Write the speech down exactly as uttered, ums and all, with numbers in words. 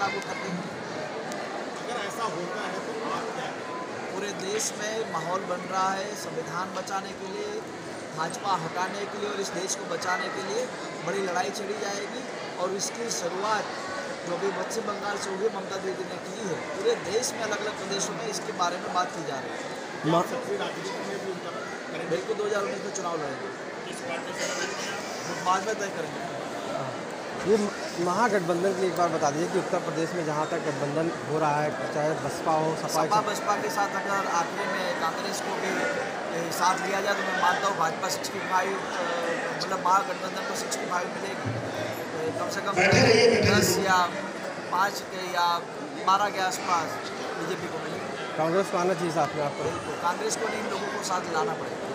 लागू कर देंगे। अगर ऐसा होता है तो आप क्या पूरे देश में माहौल बन रहा है संविधान बचाने के लिए, भाजपा हटाने के लिए और इस देश को बचाने के लिए बड़ी लड़ाई छेड़ी जाएगी। और इसकी शुरुआत जो भी पश्चिम बंगाल से हुई ममता दीदी ने की है, पूरे देश में अलग अलग प्रदेशों में इसके बारे में बात की जा रही है। राजनीति में भी उनका बिल्कुल दो हज़ार उन्नीस में चुनाव लड़ेंगे, इस पार्टी से बाद में तय करेंगे। ये महागठबंधन के एक बार बता दीजिए कि उत्तर प्रदेश में जहाँ तक गठबंधन हो रहा है, चाहे बसपा हो, सपा सपा बसपा के साथ अगर आखिरी में कांग्रेस को भी साथ लिया जाए तो मैं मानता हूँ भाजपा सिक्सटी फाइव मतलब महागठबंधन को सिक्सटी फाइव मिलेगी, कम से कम दस या पाँच के या बारह के आसपास बीजेपी को मिलेगी। कांग्रेस को आना चाहिए साथ में आपको? कांग्रेस को नहीं, लोगों को साथ लाना पड़ेगा।